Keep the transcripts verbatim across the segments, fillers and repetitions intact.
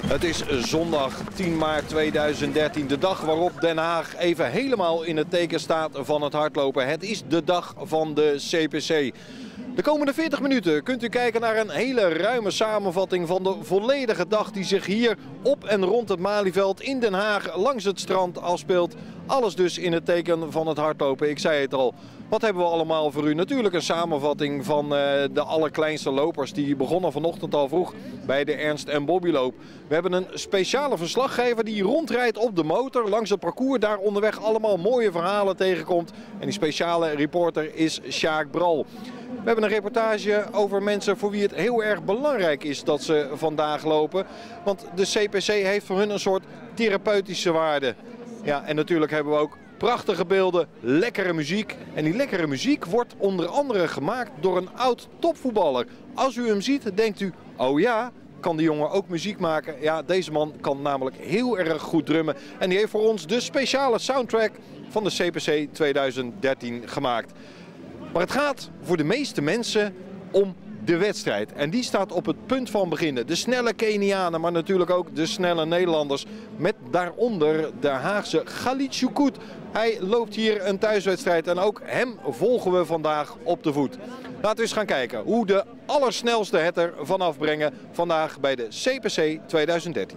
Het is zondag tien maart tweeduizend dertien, de dag waarop Den Haag even helemaal in het teken staat van het hardlopen. Het is de dag van de C P C. De komende veertig minuten kunt u kijken naar een hele ruime samenvatting van de volledige dag die zich hier op en rond het Malieveld in Den Haag langs het strand afspeelt. Alles dus in het teken van het hardlopen. Ik zei het al. Wat hebben we allemaal voor u? Natuurlijk een samenvatting van uh, de allerkleinste lopers. Die begonnen vanochtend al vroeg bij de Ernst en Bobby loop. We hebben een speciale verslaggever die rondrijdt op de motor langs het parcours. Daar onderweg allemaal mooie verhalen tegenkomt. En die speciale reporter is Sjaak Bral. We hebben een reportage over mensen voor wie het heel erg belangrijk is dat ze vandaag lopen. Want de C P C heeft voor hun een soort therapeutische waarde. Ja, en natuurlijk hebben we ook prachtige beelden, lekkere muziek. En die lekkere muziek wordt onder andere gemaakt door een oud topvoetballer. Als u hem ziet, denkt u, oh ja, kan die jongen ook muziek maken? Ja, deze man kan namelijk heel erg goed drummen. En die heeft voor ons de speciale soundtrack van de C P C tweeduizend dertien gemaakt. Maar het gaat voor de meeste mensen om de wedstrijd. En die staat op het punt van beginnen. De snelle Kenianen, maar natuurlijk ook de snelle Nederlanders. Met daaronder de Haagse Galit Choukout. Hij loopt hier een thuiswedstrijd en ook hem volgen we vandaag op de voet. Laten we eens gaan kijken hoe de allersnelste het er vanaf brengen vandaag bij de C P C tweeduizend dertien.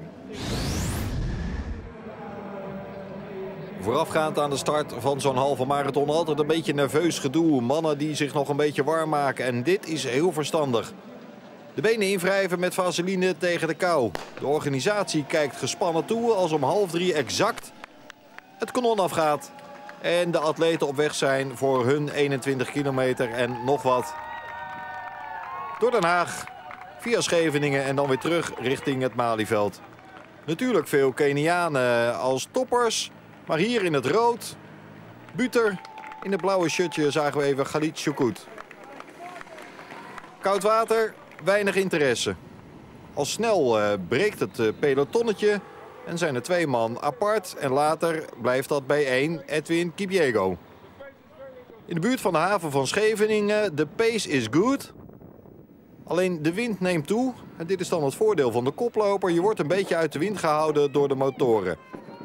Voorafgaand aan de start van zo'n halve marathon altijd een beetje nerveus gedoe. Mannen die zich nog een beetje warm maken en dit is heel verstandig. De benen invrijven met vaseline tegen de kou. De organisatie kijkt gespannen toe als om half drie exact het kanon afgaat. En de atleten op weg zijn voor hun eenentwintig kilometer en nog wat. Door Den Haag, via Scheveningen en dan weer terug richting het Malieveld. Natuurlijk veel Kenianen als toppers. Maar hier in het rood, Buter, in het blauwe shirtje zagen we even Galit Choukout. Koud water, weinig interesse. Al snel uh, breekt het uh, pelotonnetje en zijn er twee man apart. En later blijft dat bij één, Edwin Kipyego. In de buurt van de haven van Scheveningen, de pace is good. Alleen de wind neemt toe. En dit is dan het voordeel van de koploper. Je wordt een beetje uit de wind gehouden door de motoren.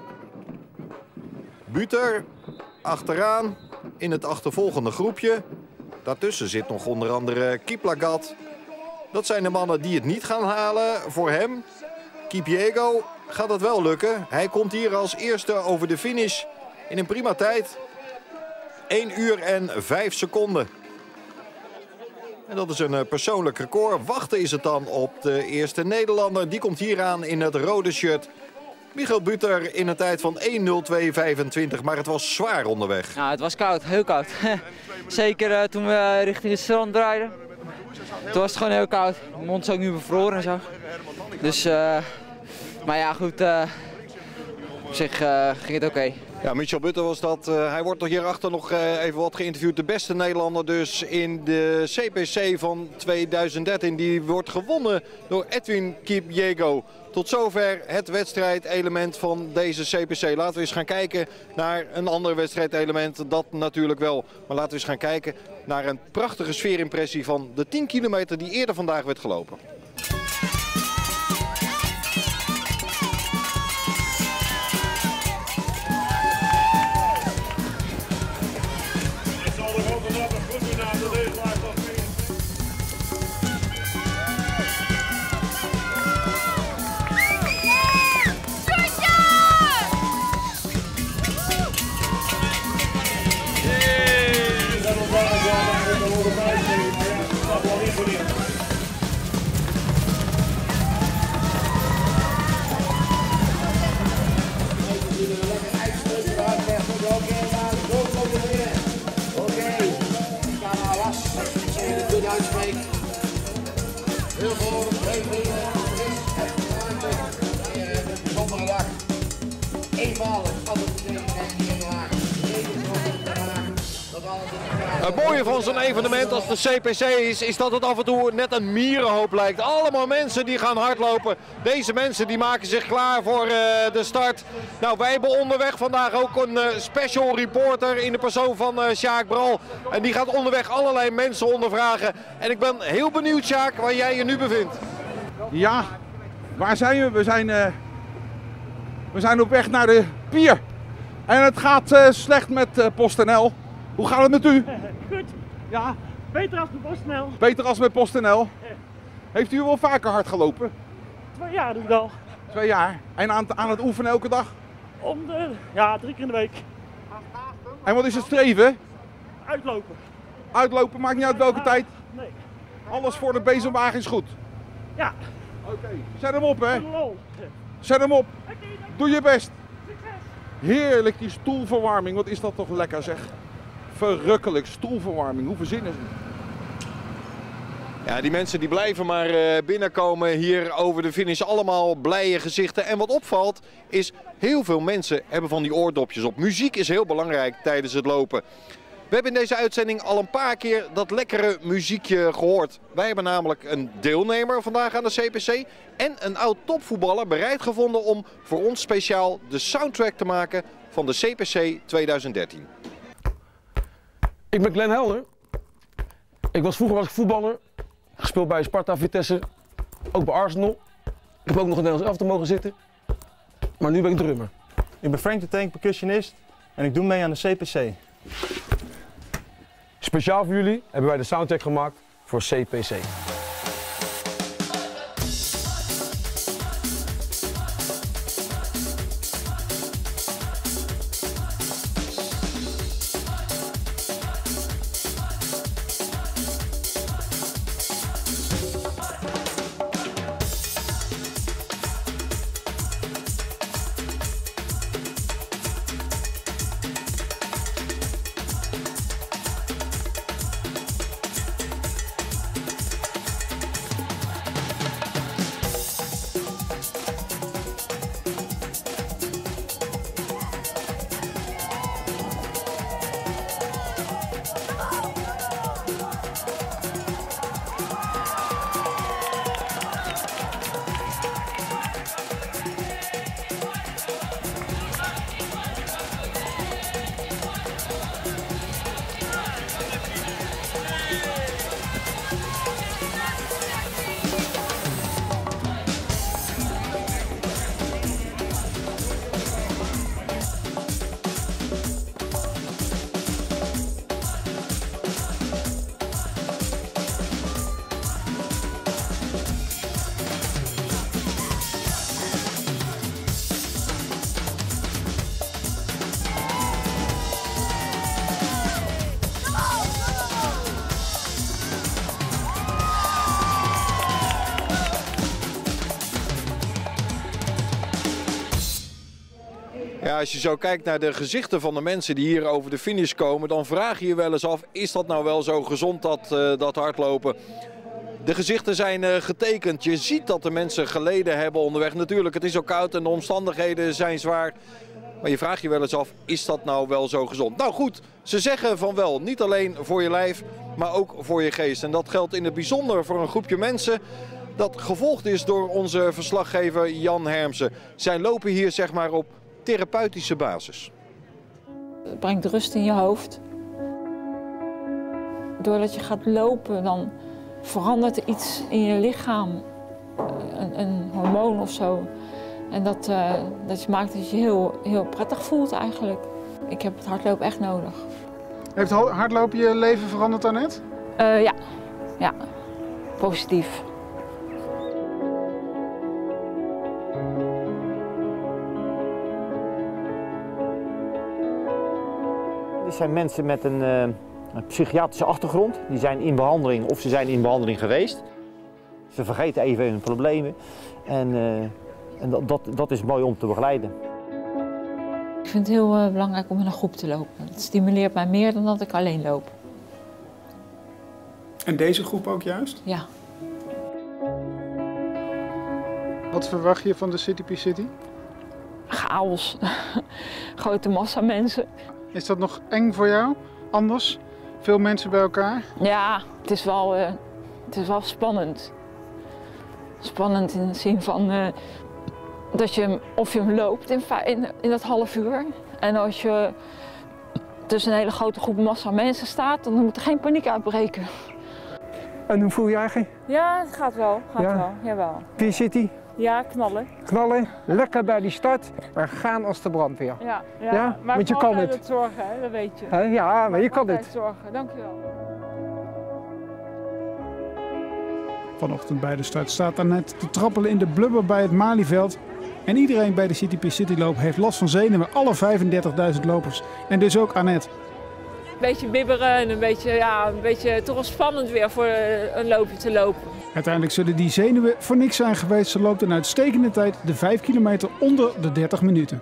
Buter achteraan in het achtervolgende groepje. Daartussen zit nog onder andere Kiplagat. Dat zijn de mannen die het niet gaan halen voor hem. Kipyego gaat het wel lukken. Hij komt hier als eerste over de finish in een prima tijd. één uur en vijf seconden. En dat is een persoonlijk record. Wachten is het dan op de eerste Nederlander. Die komt hier aan in het rode shirt. Michael Buter in een tijd van één nul twee vijfentwintig, maar het was zwaar onderweg. Nou, het was koud, heel koud. Zeker uh, toen we richting het strand draaiden. Toen was het gewoon heel koud. Mijn mond is ook nu bevroren en zo. Dus, uh, maar ja goed, uh, op zich uh, ging het oké. Okay. Ja, Michael Buter was dat. Uh, hij wordt toch hierachter nog uh, even wat geïnterviewd. De beste Nederlander dus in de C P C van tweeduizend dertien. Die wordt gewonnen door Edwin Kipyego. Tot zover het wedstrijdelement van deze C P C. Laten we eens gaan kijken naar een ander wedstrijdelement. Dat natuurlijk wel. Maar laten we eens gaan kijken naar een prachtige sfeerimpressie van de tien kilometer die eerder vandaag werd gelopen. Heel veel een bijzondere dag. Eenmalig altijd tegen Het mooie van zo'n evenement als de C P C is, is dat het af en toe net een mierenhoop lijkt. Allemaal mensen die gaan hardlopen. Deze mensen die maken zich klaar voor uh, de start. Nou, wij hebben onderweg vandaag ook een uh, special reporter in de persoon van uh, Sjaak Bral. En die gaat onderweg allerlei mensen ondervragen. En ik ben heel benieuwd, Sjaak, waar jij je nu bevindt. Ja, Waar zijn we? We zijn, uh, we zijn op weg naar de pier. En het gaat uh, slecht met uh, PostNL. Hoe gaat het met u? Goed. Ja? Beter als met PostNL. Beter als met PostNL. Heeft u wel vaker hard gelopen? Twee jaar doe ik al. Twee jaar. En aan, aan het oefenen elke dag? Om de, ja, drie keer in de week. En wat is het streven? Uitlopen. Uitlopen, maakt niet uit welke tijd? Nee. Alles voor de bezemwagen is goed? Ja. Oké. Okay. Zet hem op, hè? Lol. Zet hem op. Doe je best. Succes. Heerlijk, die stoelverwarming. Wat is dat toch lekker, zeg. Verrukkelijk, stoelverwarming. Hoe verzinnen ze? Ja, die mensen die blijven maar binnenkomen hier over de finish. Allemaal blije gezichten. En wat opvalt is, heel veel mensen hebben van die oordopjes op. Muziek is heel belangrijk tijdens het lopen. We hebben in deze uitzending al een paar keer dat lekkere muziekje gehoord. Wij hebben namelijk een deelnemer vandaag aan de C P C en een oud topvoetballer bereid gevonden om voor ons speciaal de soundtrack te maken van de C P C tweeduizend dertien. Ik ben Glenn Helder. Ik was, vroeger was ik voetballer, gespeeld bij Sparta, Vitesse, ook bij Arsenal. Ik heb ook nog in Nederlands elftal mogen zitten, maar nu ben ik drummer. Ik ben Frank de Tank, percussionist en ik doe mee aan de C P C. Speciaal voor jullie hebben wij de soundtrack gemaakt voor C P C. Ja, als je zo kijkt naar de gezichten van de mensen die hier over de finish komen, dan vraag je je wel eens af, is dat nou wel zo gezond, dat, uh, dat hardlopen? De gezichten zijn uh, getekend. Je ziet dat de mensen geleden hebben onderweg. Natuurlijk, het is ook koud en de omstandigheden zijn zwaar. Maar je vraagt je wel eens af, is dat nou wel zo gezond? Nou goed, ze zeggen van wel. Niet alleen voor je lijf, maar ook voor je geest. En dat geldt in het bijzonder voor een groepje mensen dat gevolgd is door onze verslaggever Jan Hermsen. Zij lopen hier zeg maar op therapeutische basis. Het brengt rust in je hoofd. Doordat je gaat lopen, dan verandert er iets in je lichaam. Een, een hormoon of zo. En dat, uh, dat maakt dat je je heel, heel prettig voelt eigenlijk. Ik heb het hardlopen echt nodig. Heeft hardlopen je leven veranderd daarnet? Uh, ja. ja, positief. Dit zijn mensen met een, uh, een psychiatrische achtergrond. Die zijn in behandeling of ze zijn in behandeling geweest. Ze vergeten even hun problemen. En, uh, en dat, dat, dat is mooi om te begeleiden. Ik vind het heel uh, belangrijk om in een groep te lopen. Het stimuleert mij meer dan dat ik alleen loop. En deze groep ook juist? Ja. Wat verwacht je van de City P City? Chaos. Grote massa mensen. Is dat nog eng voor jou? Anders? Veel mensen bij elkaar? Ja, het is wel, uh, het is wel spannend. Spannend in de zin van uh, dat je of je hem loopt in, in, in dat half uur. En als je tussen een hele grote groep massa mensen staat, dan moet er geen paniek uitbreken. En hoe voel je eigenlijk? Ja, het gaat wel. Gaat ja. wel. Jawel. P City? Ja, knallen. Knallen, lekker bij die start, maar gaan als de brandweer. Ja, ja, Ja? maar Want je kan altijd het. het zorgen, hè? Dat weet je. Hè? Ja, maar je kan Altijd het. zorgen, dankjewel. Vanochtend bij de start staat Annette te trappelen in de blubber bij het Malieveld. En iedereen bij de City P Cityloop heeft last van zenuwen, alle vijfendertigduizend lopers. En dus ook Annette. Een beetje bibberen en een beetje, ja, een beetje toch wel spannend weer voor een loopje te lopen. Uiteindelijk zullen die zenuwen voor niks zijn geweest. Ze loopt een uitstekende tijd, de vijf kilometer onder de dertig minuten.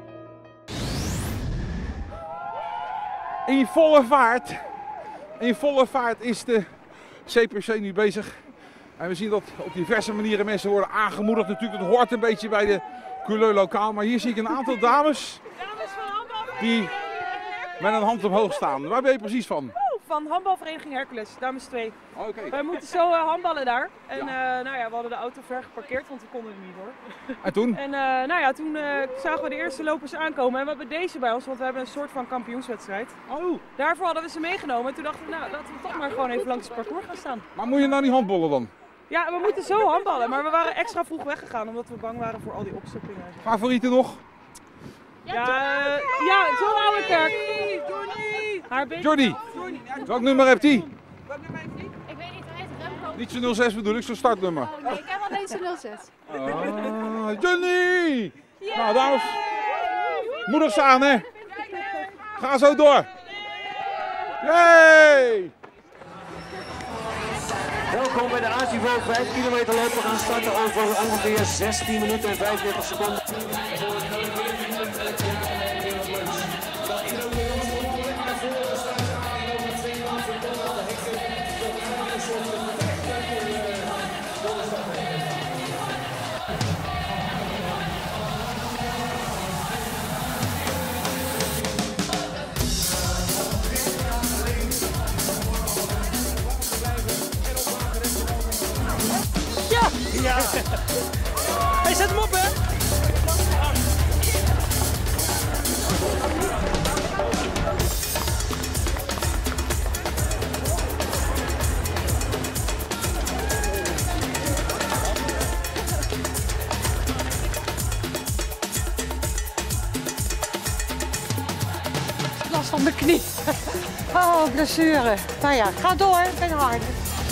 In volle vaart, in volle vaart is de C P C nu bezig. En we zien dat op diverse manieren mensen worden aangemoedigd. Natuurlijk, dat hoort een beetje bij de couleur lokaal. Maar hier zie ik een aantal dames die met een hand omhoog staan. Waar ben je precies van? Van handbalvereniging Hercules, dames twee. Oh, okay. Wij moeten zo uh, handballen daar. En ja. Uh, nou ja, we hadden de auto ver geparkeerd, want we konden er niet door. En toen? En uh, nou ja, toen uh, zagen we de eerste lopers aankomen. En we hebben deze bij ons, want we hebben een soort van kampioenswedstrijd. Oh. Daarvoor hadden we ze meegenomen. En toen dachten we, nou laten we toch maar gewoon even langs het parcours gaan staan. Maar moet je nou niet handballen dan? Ja, we moeten zo handballen. Maar we waren extra vroeg weggegaan, omdat we bang waren voor al die opstoppingen. Favorieten nog? Ja, uh, ja, John Ouwerkerk. Johnny! Johnny! Welk nummer heeft hij? Welk nummer heeft hij? Ik weet niet, hij heet Remco. Niet zo'n nul zes bedoel ik, zo'n startnummer. Oh nee, ik heb alleen zo'n nul zes. Ah, Johnny! Yeah. Nou dames, moedig ze aan hè. Ga zo door. Yay! Welkom bij de Asivo vijf kilometer lopen. We gaan starten over ongeveer zestien minuten en vijfendertig seconden. Ja! Hey, zet hem op, hè! Last van mijn knie. Oh, blessure. Nou ja, ga door, ik ben harder.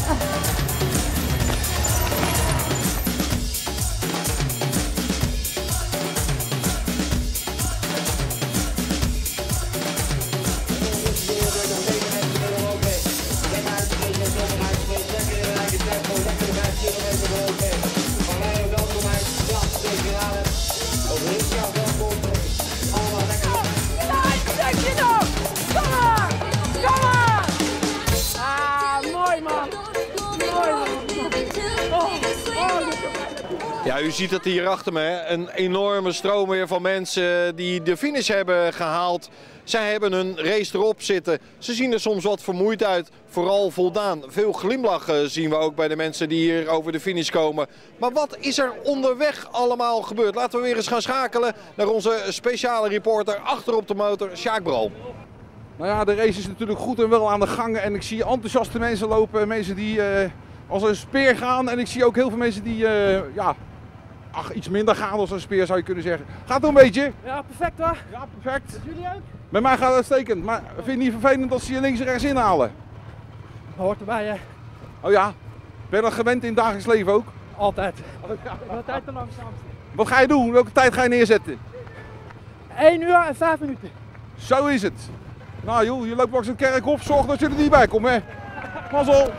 Ja, u ziet het hier achter me, hè? Een enorme stroom weer van mensen die de finish hebben gehaald. Zij hebben een race erop zitten. Ze zien er soms wat vermoeid uit, vooral voldaan. Veel glimlachen zien we ook bij de mensen die hier over de finish komen. Maar wat is er onderweg allemaal gebeurd? Laten we weer eens gaan schakelen naar onze speciale reporter achter op de motor, Sjaak Bral. Nou ja, de race is natuurlijk goed en wel aan de gang. En ik zie enthousiaste mensen lopen, mensen die uh, als een speer gaan. En ik zie ook heel veel mensen die uh, ja, ach, iets minder gaan als een speer, zou je kunnen zeggen. Gaat het een beetje? Ja, perfect hoor. Ja, perfect. Met jullie ook? Met mij gaat het uitstekend, maar vind je het niet vervelend als ze je links en rechts inhalen? Dat hoort erbij, hè? Oh ja? Ben je dat gewend in het dagelijks leven ook? Altijd. Oh, ja. De tijd te langzaam. Wat ga je doen? Welke tijd ga je neerzetten? één uur en vijf minuten. Zo is het. Nou joh, je loopt langs een kerk op, zorg dat je er niet bij komt, hè. Mazzel.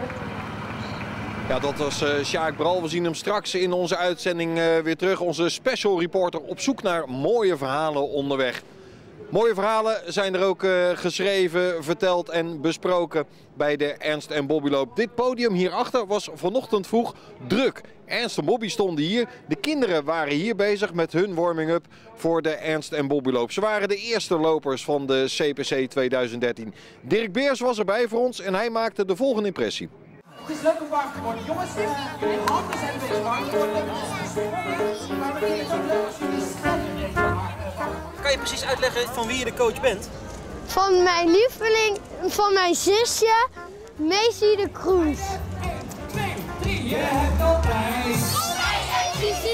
Ja, dat was uh, Sjaak Bral. We zien hem straks in onze uitzending uh, weer terug. Onze special reporter op zoek naar mooie verhalen onderweg. Mooie verhalen zijn er ook uh, geschreven, verteld en besproken bij de Ernst en Bobby Loop. Dit podium hierachter was vanochtend vroeg druk. Ernst en Bobby stonden hier. De kinderen waren hier bezig met hun warming-up voor de Ernst en Bobby Loop. Ze waren de eerste lopers van de C P C tweeduizend dertien. Dirk Beers was erbij voor ons en hij maakte de volgende impressie. Het is leuk om warm te worden. Jongens, jullie handen zijn een beetje warm geworden. Maar we vinden het ook leuk als jullie scherp. Kan je precies uitleggen van wie je de coach bent? Van mijn lieveling, van mijn zusje, Macy de Kroes. één, twee, drie, je hebt altijd.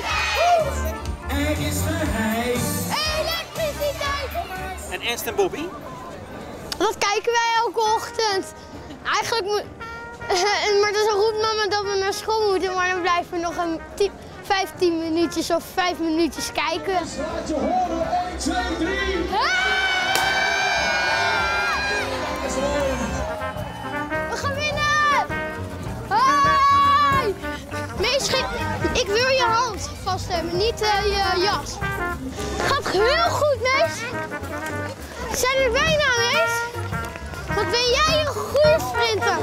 Elektriciteit! En Ernst en Bobby? Dat kijken wij elke ochtend. Eigenlijk moet... maar dan roept mama dat we naar school moeten, maar dan blijven we nog een tien, vijftien minuutjes of vijf minuutjes kijken. Laat je horen, één, twee, drie! We gaan winnen! Hoi! Mees, ik wil je hand vastnemen, niet uh, je jas. Gaat heel goed, Mees. We zijn er bijna, Mees. Wat ben jij een goede sprinter.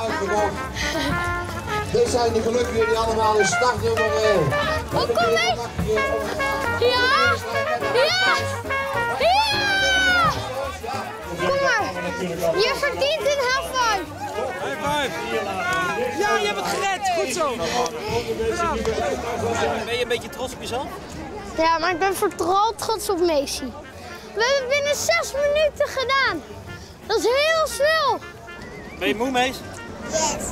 Dit zijn de gelukkigen die allemaal in startnummer... Oh, kom Mees. Ja! Ja! Ja! Kom maar. Je verdient een high five. High five. Ja, je hebt het gered. Goed zo. Ben je een beetje trots op jezelf? Ja, maar ik ben vooral trots op Messi. We hebben het binnen zes minuten gedaan. Dat is heel snel. Ben je moe, Mees? Yes.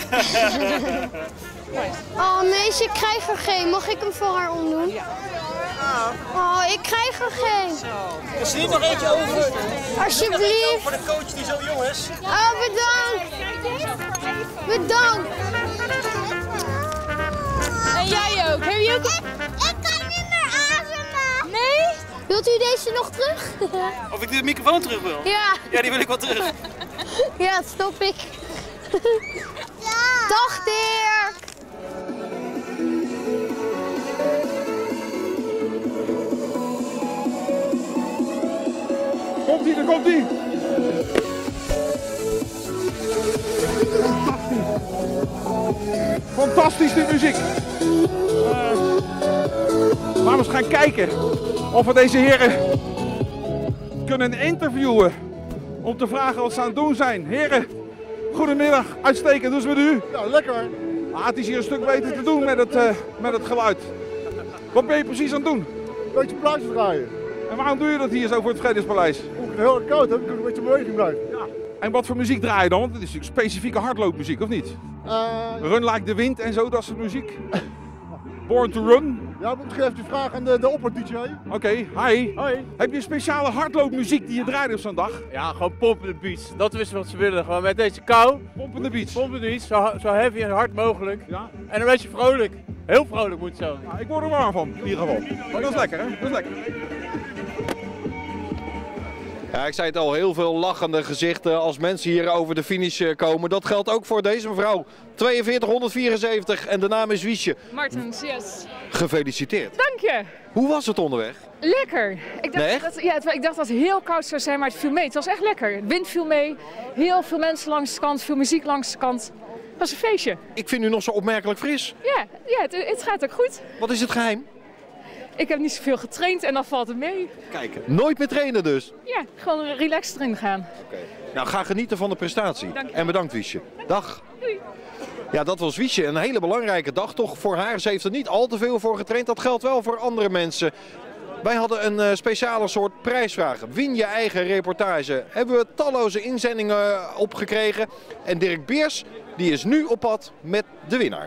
Oh, Mees, ik krijg er geen. Mag ik hem voor haar omdoen? Ja. Oh, ik krijg er geen. Er is hier nog eentje over. Alsjeblieft. Voor de coach die zo jong is. Oh, bedankt. Bedankt. En jij ook. Heb je ook... Ik, ik kan niet meer ademen. Nee? Wilt u deze nog terug? Of ik de microfoon terug wil? Ja. Ja, die wil ik wel terug. Ja, dat stop ik. Ja. Dag, Dirk. Komt-ie, daar komt-ie. Fantastisch. Fantastisch, die muziek. Uh, laten we eens gaan kijken of we deze heren kunnen interviewen. Om te vragen wat ze aan het doen zijn. Heren, goedemiddag. Uitstekend. Hoe is het met u? Nou, lekker. Ah, het is hier een stuk beter te doen met het, uh, met het geluid. Wat ben je precies aan het doen? Een beetje plaatjes draaien. En waarom doe je dat hier zo voor het Vredespaleis? Omdat het heel erg koud heb, ik kan een beetje beweging blijven. Ja. En wat voor muziek draai je dan? Want het is natuurlijk specifieke hardloopmuziek, of niet? Uh, Run Like the Wind en zo, dat soort muziek. Born to Run. Ja, moet ik even die vraag aan de, de opper-D J. Oké, okay, hi. Hoi. Heb je een speciale hardloopmuziek die je draait op zo'n dag? Ja, gewoon pompende beats. Dat is wat ze willen. Gewoon met deze kou. Pompende beats. Pompende beats, zo, zo heavy en hard mogelijk. Ja. En een beetje vrolijk. Heel vrolijk moet het zo. Ja, ik word er warm van, in ieder geval. Maar dat is lekker, hè? Dat is lekker. Ja, ik zei het al, heel veel lachende gezichten als mensen hier over de finish komen. Dat geldt ook voor deze mevrouw. tweeënveertig honderdvierenzeventig en de naam is Wiesje. Martens, yes. Gefeliciteerd. Dank je. Hoe was het onderweg? Lekker. Ik dacht, nee? dat, ja, het, ik dacht dat het heel koud zou zijn, maar het viel mee. Het was echt lekker. De wind viel mee. Heel veel mensen langs de kant, veel muziek langs de kant. Het was een feestje. Ik vind u nog zo opmerkelijk fris. Ja, ja het, het gaat ook goed. Wat is het geheim? Ik heb niet zoveel getraind en dan valt het mee. Kijk, nooit meer trainen dus? Ja, gewoon relaxed erin gaan. Oké. Nou, ga genieten van de prestatie. Dank je. En bedankt Wiesje. Dag. Doei. Ja, dat was Wiesje. Een hele belangrijke dag toch voor haar. Ze heeft er niet al te veel voor getraind. Dat geldt wel voor andere mensen. Wij hadden een uh, speciale soort prijsvraag. Win je eigen reportage. Hebben we talloze inzendingen opgekregen. En Dirk Beers die is nu op pad met de winnaar.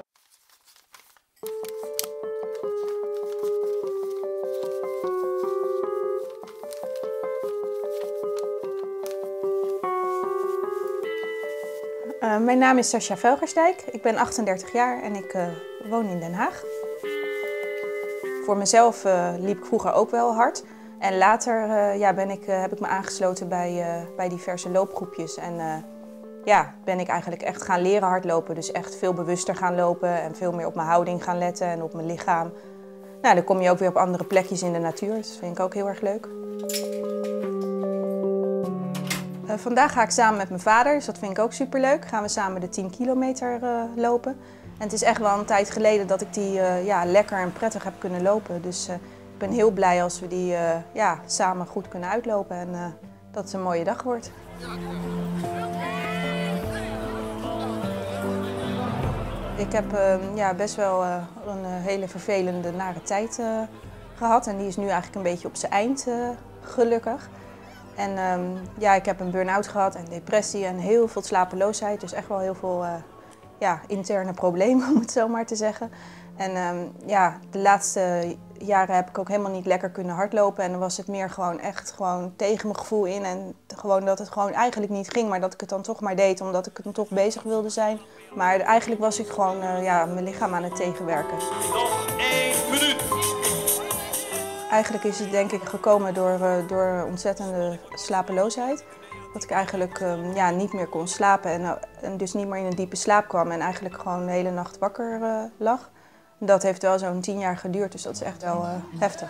Uh, mijn naam is Sascha Velgersdijk. Ik ben achtendertig jaar en ik uh, woon in Den Haag. Voor mezelf uh, liep ik vroeger ook wel hard. En later uh, ja, ben ik, uh, heb ik me aangesloten bij, uh, bij diverse loopgroepjes. En uh, ja, ben ik eigenlijk echt gaan leren hardlopen. Dus echt veel bewuster gaan lopen en veel meer op mijn houding gaan letten en op mijn lichaam. Nou, dan kom je ook weer op andere plekjes in de natuur. Dus dat vind ik ook heel erg leuk. Uh, vandaag ga ik samen met mijn vader, dus dat vind ik ook superleuk. Gaan we samen de tien kilometer uh, lopen. En het is echt wel een tijd geleden dat ik die uh, ja, lekker en prettig heb kunnen lopen. Dus uh, ik ben heel blij als we die uh, ja, samen goed kunnen uitlopen en uh, dat het een mooie dag wordt. Ik heb uh, ja, best wel uh, een uh, hele vervelende, nare tijd uh, gehad. En die is nu eigenlijk een beetje op zijn eind, uh, gelukkig. En um, ja, ik heb een burn-out gehad en depressie en heel veel slapeloosheid. Dus echt wel heel veel uh, ja, interne problemen, om het zo maar te zeggen. En um, ja, de laatste jaren heb ik ook helemaal niet lekker kunnen hardlopen. En dan was het meer gewoon echt gewoon tegen mijn gevoel in. En gewoon dat het gewoon eigenlijk niet ging, maar dat ik het dan toch maar deed. Omdat ik dan toch bezig wilde zijn. Maar eigenlijk was ik gewoon uh, ja, mijn lichaam aan het tegenwerken. Nog één minuut. Eigenlijk is het denk ik gekomen door, uh, door ontzettende slapeloosheid. Dat ik eigenlijk um, ja, niet meer kon slapen en, uh, en dus niet meer in een diepe slaap kwam. En eigenlijk gewoon de hele nacht wakker uh, lag. Dat heeft wel zo'n tien jaar geduurd, dus dat is echt wel uh, heftig.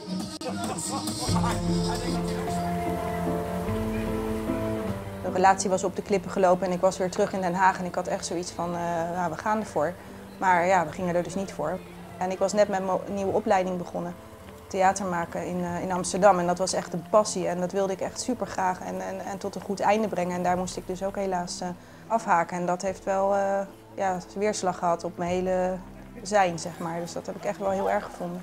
De relatie was op de klippen gelopen en ik was weer terug in Den Haag. En ik had echt zoiets van, uh, nou, we gaan ervoor. Maar ja, we gingen er dus niet voor. En ik was net met mijn nieuwe opleiding begonnen. Theater maken in, uh, in Amsterdam. En dat was echt een passie en dat wilde ik echt super graag en, en, en tot een goed einde brengen. En daar moest ik dus ook helaas uh, afhaken. En dat heeft wel uh, ja, weerslag gehad op mijn hele zijn, zeg maar. Dus dat heb ik echt wel heel erg gevonden.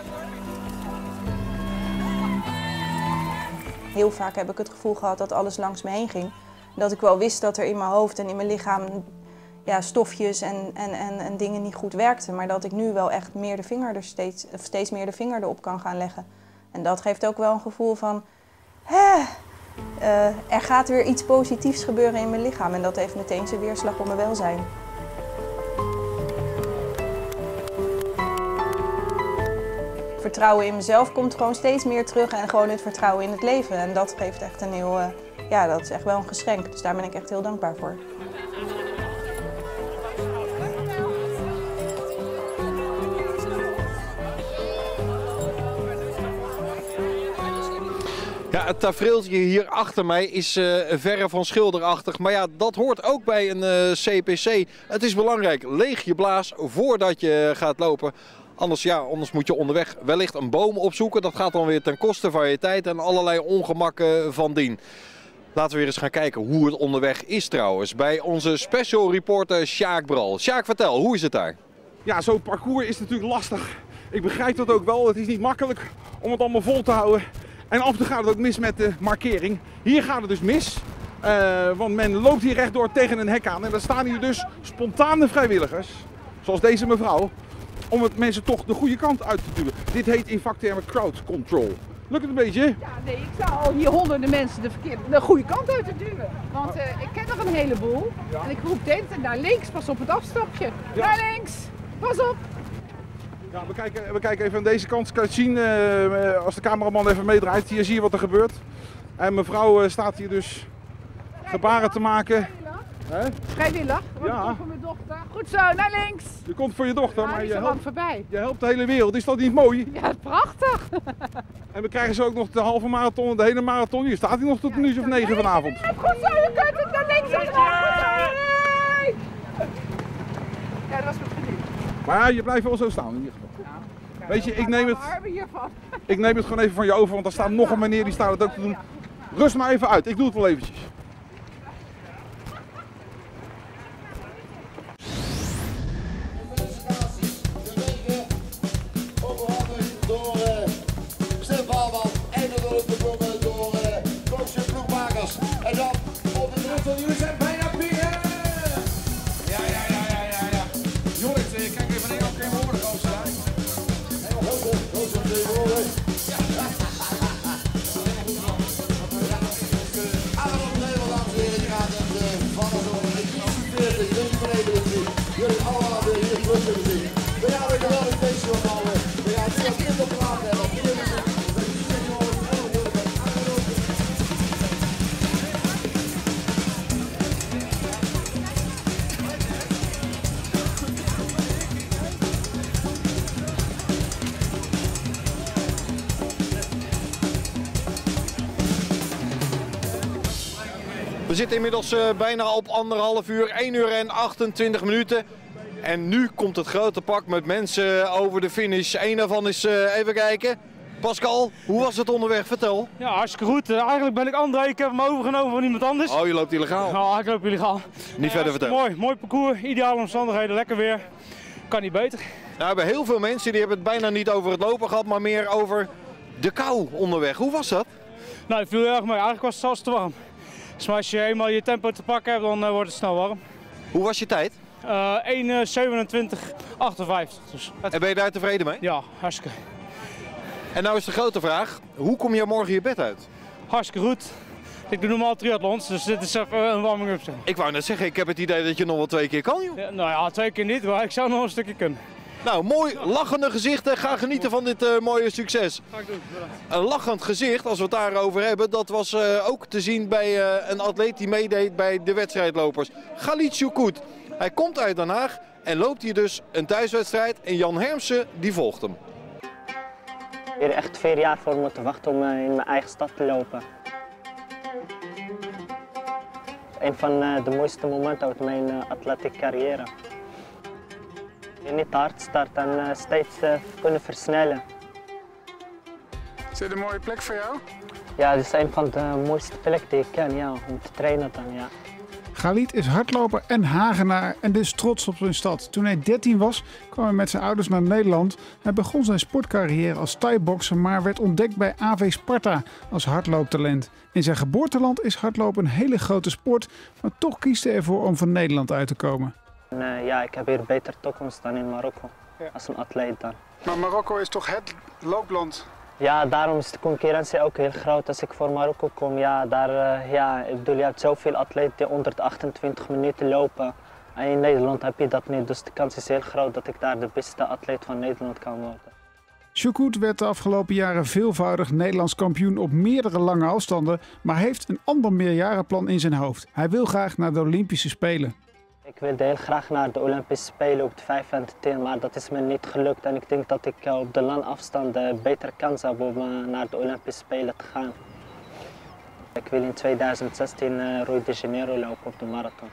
Heel vaak heb ik het gevoel gehad dat alles langs me heen ging. Dat ik wel wist dat er in mijn hoofd en in mijn lichaam ja, stofjes en, en, en, en dingen niet goed werkten. Maar dat ik nu wel echt meer de vinger er steeds, of steeds meer de vinger erop kan gaan leggen. En dat geeft ook wel een gevoel van, hè, uh, er gaat weer iets positiefs gebeuren in mijn lichaam. En dat heeft meteen zijn weerslag op mijn welzijn. Vertrouwen in mezelf komt gewoon steeds meer terug en gewoon het vertrouwen in het leven. En dat geeft echt een heel, uh, ja, dat is echt wel een geschenk. Dus daar ben ik echt heel dankbaar voor. Ja, het tafereeltje hier achter mij is uh, verre van schilderachtig. Maar ja, dat hoort ook bij een uh, C P C. Het is belangrijk, leeg je blaas voordat je gaat lopen. Anders, ja, anders moet je onderweg wellicht een boom opzoeken. Dat gaat dan weer ten koste van je tijd en allerlei ongemakken van dien. Laten we weer eens gaan kijken hoe het onderweg is trouwens. Bij onze special reporter Sjaak Bral. Sjaak, vertel, hoe is het daar? Ja, zo'n parcours is natuurlijk lastig. Ik begrijp dat ook wel. Het is niet makkelijk om het allemaal vol te houden. En af en toe gaat het ook mis met de markering. Hier gaat het dus mis. Uh, want men loopt hier rechtdoor tegen een hek aan. En dan staan hier dus spontane vrijwilligers, zoals deze mevrouw, om het mensen toch de goede kant uit te duwen. Dit heet in vaktermen crowd control. Lukt het een beetje? Ja, nee, ik zou al hier honderden mensen de, verkeerde, de goede kant uit te duwen. Want uh, ik ken er een heleboel. Ja. En ik roep de hele tijd naar links, pas op het afstapje. Ja. Naar links, pas op. Ja, we, kijken, we kijken even aan deze kant. Kan je het zien, uh, als de cameraman even meedraait. Hier zie je wat er gebeurt. En mevrouw uh, staat hier dus gebaren te maken. He? Vrijwillig, want ja. Ik kom voor mijn dochter. Goed zo, naar links. Je komt voor je dochter, ja, maar je helpt, voorbij. je helpt de hele wereld. Is dat niet mooi? Ja, prachtig. En we krijgen ze ook nog de halve marathon en de hele marathon. Hier staat hij nog tot een uur of negen vanavond. Goed zo, je kunt het naar links en naar rechts. Ja, dat was mijn vriendin. Maar ja, je blijft wel zo staan in ieder geval. Ja. Weet je, ik neem, het, hiervan. ik neem het gewoon even van je over, want daar staat nog een meneer die staat het ook te doen. Rust maar even uit, ik doe het wel eventjes. En dan op de druk van jullie zijn bijna binnen! Ja, ja, ja, ja, ja, ja. Jongens, kijk even naar jou, kun je me horen, gozer. Heel goed, gozer, kun je me horen. Ja. Allemaal op Nederland, dames en heren, die gaat het van ons over. Ik zie het veertig, ik ben beneden het zien. Jullie allemaal weer hier terug kunnen zien. We gaan weer geweldig feestje ophouden. We gaan het zelf in de plaat hebben. We zitten inmiddels uh, bijna op anderhalf uur, één uur en achtentwintig minuten. En nu komt het grote pak met mensen over de finish. Eén daarvan is, uh, even kijken, Pascal, hoe was het onderweg? Vertel. Ja, hartstikke goed. Uh, eigenlijk ben ik André, ik heb hem overgenomen van iemand anders. Oh, je loopt illegaal? Ja, ik loop illegaal. Niet uh, verder vertellen. Mooi, mooi parcours, ideale omstandigheden, lekker weer. Kan niet beter. Nou, we hebben heel veel mensen die hebben het bijna niet over het lopen gehad, maar meer over de kou onderweg. Hoe was dat? Nou, het viel heel erg mee. Eigenlijk was het zelfs te warm. Dus als je eenmaal je tempo te pakken hebt, dan uh, wordt het snel warm. Hoe was je tijd? Uh, één zevenentwintig achtenvijftig. Dus. En ben je daar tevreden mee? Ja, hartstikke. En nou is de grote vraag, hoe kom je morgen je bed uit? Hartstikke goed. Ik doe normaal triathlons, dus dit is even een warming-up. Ik wou net zeggen, ik heb het idee dat je nog wel twee keer kan, joh. Ja, nou ja, twee keer niet, maar ik zou nog een stukje kunnen. Nou, mooi lachende gezichten. Ga genieten van dit uh, mooie succes. Ga ik doen. Een lachend gezicht, als we het daarover hebben, dat was uh, ook te zien bij uh, een atleet die meedeed bij de wedstrijdlopers. Khalid Choukout. Hij komt uit Den Haag en loopt hier dus een thuiswedstrijd. En Jan Hermsen die volgt hem. Ik heb er echt vier jaar voor moeten wachten om uh, in mijn eigen stad te lopen. Een van uh, de mooiste momenten uit mijn uh, atletieke carrière. Niet hard starten en uh, steeds uh, kunnen versnellen. Is dit een mooie plek voor jou? Ja, dit is een van de mooiste plekken die ik ken, ja, om te trainen dan, ja. Khalid is hardloper en Hagenaar en dus trots op zijn stad. Toen hij dertien was, kwam hij met zijn ouders naar Nederland. Hij begon zijn sportcarrière als thai-bokser, maar werd ontdekt bij A V Sparta als hardlooptalent. In zijn geboorteland is hardlopen een hele grote sport, maar toch kiest hij ervoor om van Nederland uit te komen. En, uh, ja, ik heb hier beter toekomst dan in Marokko, ja. Als een atleet dan. Maar Marokko is toch het loopland? Ja, daarom is de concurrentie ook heel groot. Als ik voor Marokko kom, ja, daar, uh, ja, ik bedoel, je hebt zoveel atleten die onder de achtentwintig minuten lopen. En in Nederland heb je dat niet, dus de kans is heel groot dat ik daar de beste atleet van Nederland kan worden. Choukout werd de afgelopen jaren veelvoudig Nederlands kampioen op meerdere lange afstanden, maar heeft een ander meerjarenplan in zijn hoofd. Hij wil graag naar de Olympische Spelen. Ik wilde heel graag naar de Olympische Spelen op de vijf en de tien, maar dat is me niet gelukt. En ik denk dat ik op de lange afstanden betere kans heb om naar de Olympische Spelen te gaan. Ik wil in tweeduizend zestien uh, Rio de Janeiro lopen op de marathon.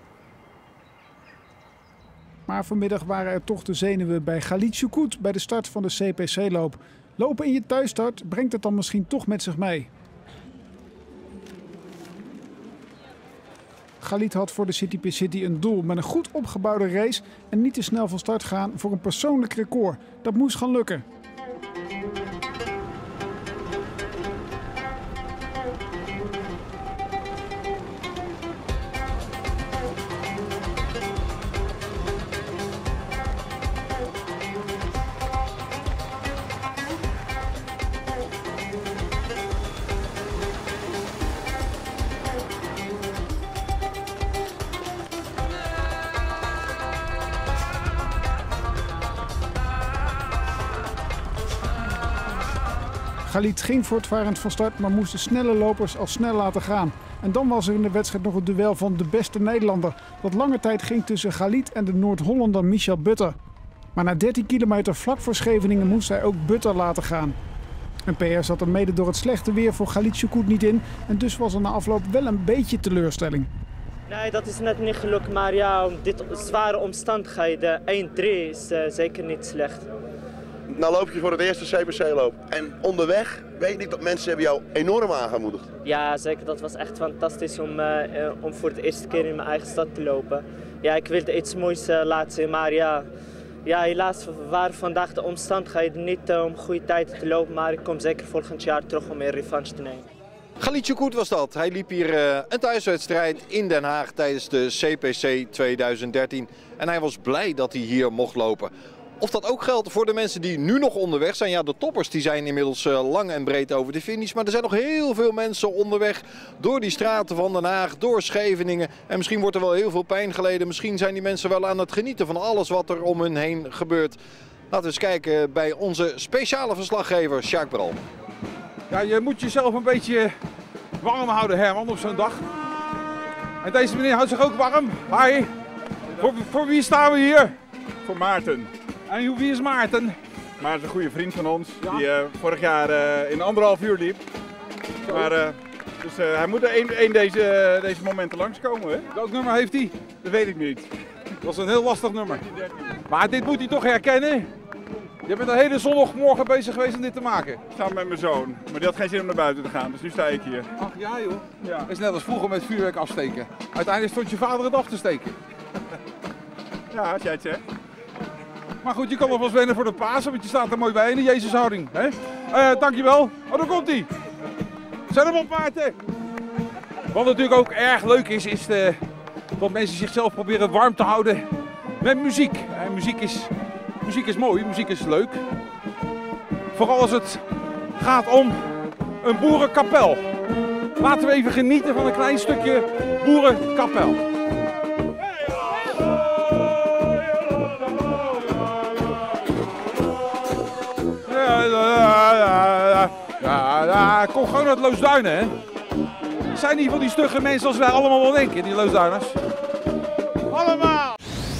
Maar vanmiddag waren er toch de zenuwen bij Khalid Choukout bij de start van de C P C-loop. Lopen in je thuisstart brengt het dan misschien toch met zich mee. Khalid had voor de City P City een doel met een goed opgebouwde race en niet te snel van start gaan voor een persoonlijk record. Dat moest gaan lukken. Khalid ging voortvarend van start, maar moest de snelle lopers al snel laten gaan. En dan was er in de wedstrijd nog het duel van de beste Nederlander, dat lange tijd ging tussen Khalid en de Noord-Hollander Michel Butter. Maar na dertien kilometer vlak voor Scheveningen moest hij ook Butter laten gaan. Een P R zat er mede door het slechte weer voor Khalid Choukout niet in en dus was er na afloop wel een beetje teleurstelling. Nee, dat is net niet gelukt, maar ja, om dit zware omstandigheden, één drie is uh, zeker niet slecht. Nou loop je voor het eerste C P C-loop en onderweg weet ik dat mensen hebben jou enorm aangemoedigd. Ja, zeker. Dat was echt fantastisch om, uh, uh, om voor de eerste keer in mijn eigen stad te lopen. Ja, ik wilde iets moois uh, laten zien, maar ja, ja, helaas waren vandaag de omstandigheden niet uh, om goede tijden te lopen, maar ik kom zeker volgend jaar terug om meer revanche te nemen. Khalid Choukout was dat. Hij liep hier uh, een thuiswedstrijd in Den Haag tijdens de C P C tweeduizend dertien en hij was blij dat hij hier mocht lopen. Of dat ook geldt voor de mensen die nu nog onderweg zijn. Ja, de toppers die zijn inmiddels uh, lang en breed over de finish. Maar er zijn nog heel veel mensen onderweg door die straten van Den Haag, door Scheveningen. En misschien wordt er wel heel veel pijn geleden. Misschien zijn die mensen wel aan het genieten van alles wat er om hun heen gebeurt. Laten we eens kijken bij onze speciale verslaggever Sjaak Bral. Ja, je moet jezelf een beetje warm houden, Herman, op zo'n dag. En deze meneer houdt zich ook warm. Hi. Voor, voor wie staan we hier? Voor Maarten. En wie is Maarten? Maarten is een goede vriend van ons, ja? die uh, vorig jaar uh, in anderhalf uur liep. Maar, uh, dus uh, hij moet er een, een deze, uh, deze momenten langskomen. Hè? Welk nummer heeft hij? Dat weet ik niet. Dat is een heel lastig nummer. Maar dit moet hij toch herkennen? Je bent een hele zondagmorgen bezig geweest om dit te maken. Samen met mijn zoon, maar die had geen zin om naar buiten te gaan, dus nu sta ik hier. Ach ja joh, ja. Dat is net als vroeger met vuurwerk afsteken. Uiteindelijk stond je vader het af te steken. Ja, als jij het zegt. Maar goed, je kan nog wel eens wennen voor de Pasen, want je staat er mooi bij in de Jezushouding. Hè? Uh, dankjewel. Oh, daar komt hij. Zet hem op, Maarten. Wat natuurlijk ook erg leuk is, is de, dat mensen zichzelf proberen warm te houden met muziek. En muziek is, muziek is mooi, muziek is leuk. Vooral als het gaat om een boerenkapel. Laten we even genieten van een klein stukje boerenkapel. Ja, ja, ja, ja, ja, kom gewoon uit Loosduinen, hè. Het zijn niet van die stugge mensen als wij allemaal wel denken, die Loosduiners. Allemaal!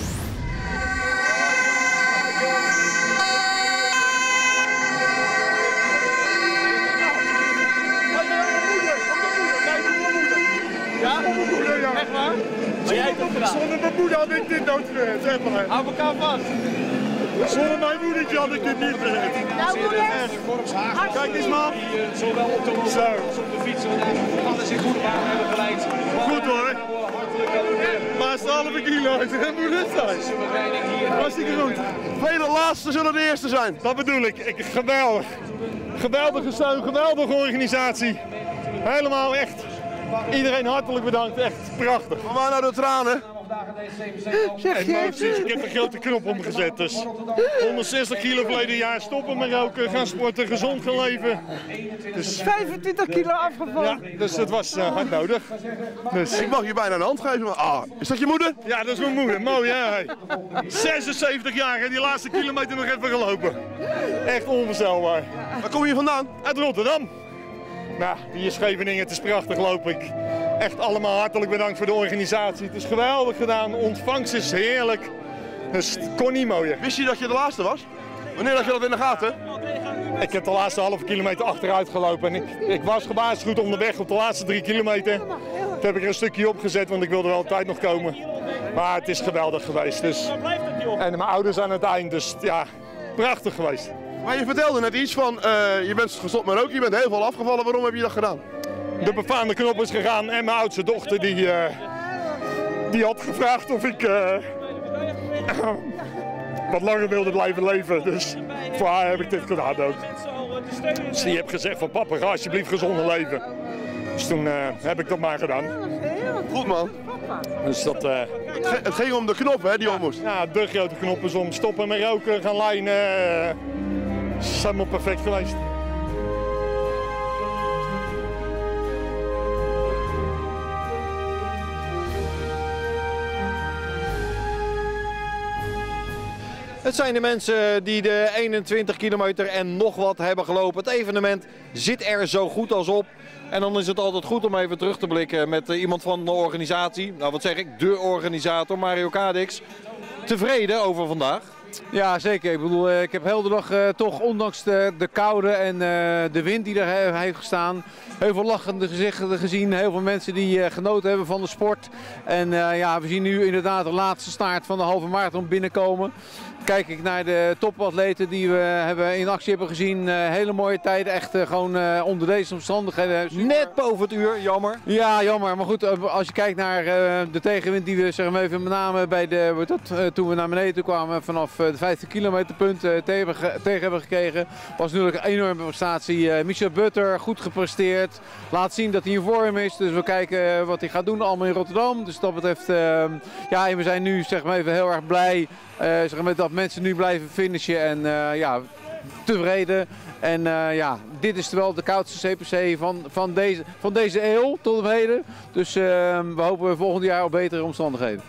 Ja? Echt waar? Maar jij hebt het gedaan? Zonder mijn moeder had ik dit nooit gered, zeg maar. Hou elkaar vast. Zonder mijn moedertje had ik dit niet gered. Nou, Kijk eens, man. Zowel op de loopbaan als op de fiets. Alles in goede baan hebben geleid. Goed hoor. Maar het is halve kilo uit. Het moet het zijn. Hartstikke goed. Vele laatste zullen de eerste zijn. Dat bedoel ik. ik geweldig. Geweldige steun, geweldige organisatie. Helemaal echt. Iedereen hartelijk bedankt. Echt prachtig. Maar waar nou de tranen? Zeg emoties. Ik heb een grote knop omgezet. Dus honderdzestig kilo verleden jaar stoppen met roken, gaan sporten, gezond gaan leven. Dus vijfentwintig kilo afgevallen. Ja, dus dat was uh, hard nodig. Dus ik mag je bijna een hand geven. Maar, ah, is dat je moeder? Ja, dat is mijn moeder. Mooi, hè? zesenzeventig jaar en die laatste kilometer nog even gelopen. Echt onvoorstelbaar. Waar kom je vandaan? Uit Rotterdam. Nou, hier in Scheveningen, het is prachtig loop ik. Echt allemaal hartelijk bedankt voor de organisatie. Het is geweldig gedaan, de ontvangst is heerlijk. Dus het kon niet mooier. Wist je dat je de laatste was? Wanneer had je dat in de gaten? Ik heb de laatste halve kilometer achteruit gelopen. En ik, ik was gewaarschuwd onderweg op de laatste drie kilometer. Toen heb ik er een stukje opgezet, want ik wilde wel op tijd nog komen. Maar het is geweldig geweest. Dus. En mijn ouders aan het eind, dus ja, prachtig geweest. Maar je vertelde net iets van, uh, je bent gestopt met roken, je bent heel veel afgevallen. Waarom heb je dat gedaan? De befaamde knop is gegaan en mijn oudste dochter die, uh, die had gevraagd of ik uh, wat langer wilde blijven leven. Dus voor haar heb ik dit gedaan ook. Dus die heeft gezegd van papa, ga alsjeblieft gezonder leven. Dus toen uh, heb ik dat maar gedaan. Goed man. Dus dat, uh, het, ge het ging om de knop hè, die om moest. Ja, de grote knop is om stoppen met roken, gaan lijnen. Uh, is helemaal perfect geweest. Het zijn de mensen die de eenentwintig kilometer en nog wat hebben gelopen. Het evenement zit er zo goed als op. En dan is het altijd goed om even terug te blikken met iemand van de organisatie. Nou, wat zeg ik? De organisator, Mario Cadix. Tevreden over vandaag? Ja, zeker. Ik bedoel, ik heb heel de dag uh, toch, ondanks de, de koude en uh, de wind die er heeft gestaan, heel veel lachende gezichten gezien. Heel veel mensen die uh, genoten hebben van de sport. En uh, ja, we zien nu inderdaad de laatste staart van de halve marathon binnenkomen. Kijk ik naar de topatleten die we hebben in actie hebben gezien. Uh, hele mooie tijden, echt uh, gewoon uh, onder deze omstandigheden. Super. Net boven het uur, jammer. Ja, jammer. Maar goed, uh, als je kijkt naar uh, de tegenwind die we zeg maar even met name bij de, dat, uh, toen we naar beneden toe kwamen vanaf uh, de vijftien kilometer punt uh, tegen, tegen hebben gekregen. Was natuurlijk een enorme prestatie. Uh, Michel Butter, goed gepresteerd. Laat zien dat hij in vorm is. Dus we kijken uh, wat hij gaat doen allemaal in Rotterdam. Dus dat betreft, uh, ja, en we zijn nu zeg maar even heel erg blij. Uh, zeg maar, dat mensen nu blijven finishen en uh, ja, tevreden. En uh, ja, dit is wel de koudste C P C van, van, deze, van deze eeuw tot op heden. Dus uh, we hopen volgend jaar op betere omstandigheden.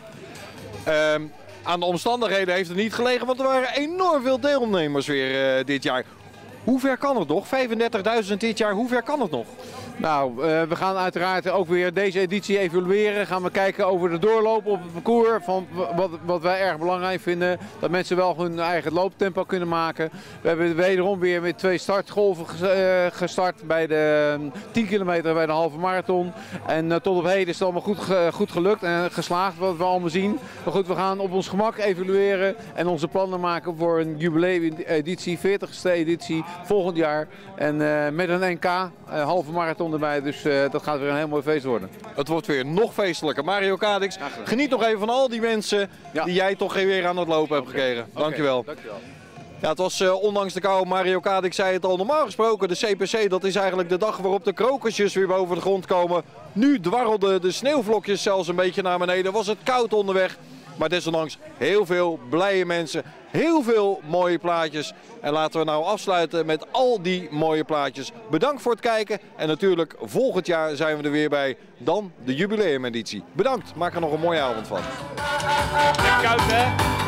Um, aan de omstandigheden heeft het niet gelegen, want er waren enorm veel deelnemers weer uh, dit jaar. Hoe ver kan het nog? vijfendertigduizend dit jaar, hoe ver kan het nog? Nou, uh, we gaan uiteraard ook weer deze editie evalueren. Gaan we kijken over de doorloop op het parcours. Van wat, wat wij erg belangrijk vinden. Dat mensen wel hun eigen looptempo kunnen maken. We hebben wederom weer met twee startgolven gestart. Bij de tien kilometer bij de halve marathon. En uh, tot op heden is het allemaal goed, goed gelukt en geslaagd wat we allemaal zien. Maar goed, we gaan op ons gemak evalueren. En onze plannen maken voor een jubileum-editie, veertigste editie volgend jaar. En uh, met een N K, uh, halve marathon erbij, dus uh, dat gaat weer een heel mooi feest worden. Het wordt weer nog feestelijker. Mario Cadix, geniet nog even van al die mensen ja. die jij toch weer aan het lopen hebt gekregen. Okay, dankjewel. dankjewel. Ja, het was uh, ondanks de kou, Mario Kart, ik zei het al, normaal gesproken, de C P C, dat is eigenlijk de dag waarop de krokusjes weer boven de grond komen. Nu dwarrelden de sneeuwvlokjes zelfs een beetje naar beneden, was het koud onderweg. Maar desondanks heel veel blije mensen, heel veel mooie plaatjes. En laten we nou afsluiten met al die mooie plaatjes. Bedankt voor het kijken en natuurlijk volgend jaar zijn we er weer bij. Dan de jubileumeditie. Bedankt, maak er nog een mooie avond van. Koud hè?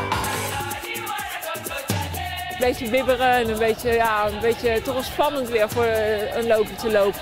Een beetje bibberen en een beetje, ja, een beetje toch wel spannend weer voor een loper te lopen.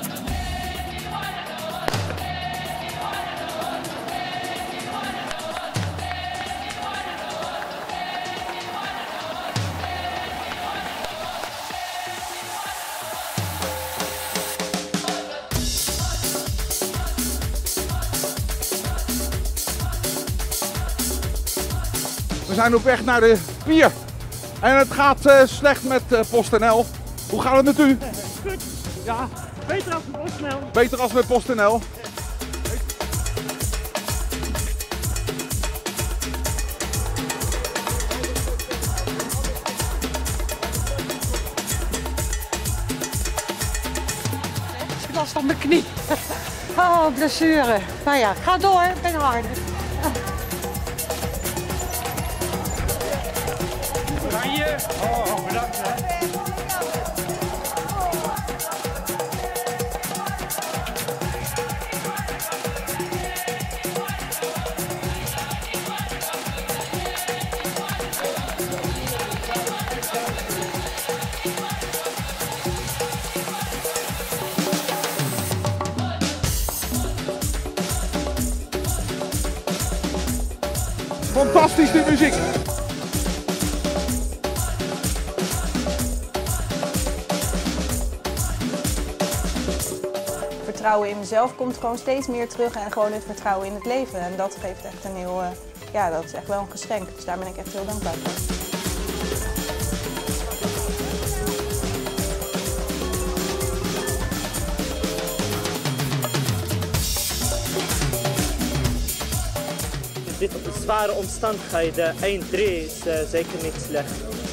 We zijn op weg naar de pier. En het gaat uh, slecht met uh, PostNL. Hoe gaat het met u? Goed. Ja, beter als met PostNL. Beter als met PostNL. Ik last van mijn knie. Oh, blessure. Nou ja, ga door, ik ben harder. Oranje. Oh, bedankt hè. Fantastisch die muziek. Vertrouwen in mezelf komt gewoon steeds meer terug en gewoon het vertrouwen in het leven. En dat geeft echt een heel, uh, ja, dat is echt wel een geschenk. Dus daar ben ik echt heel dankbaar voor. Dit zware omstandigheden, één drie is uh, zeker niet slecht.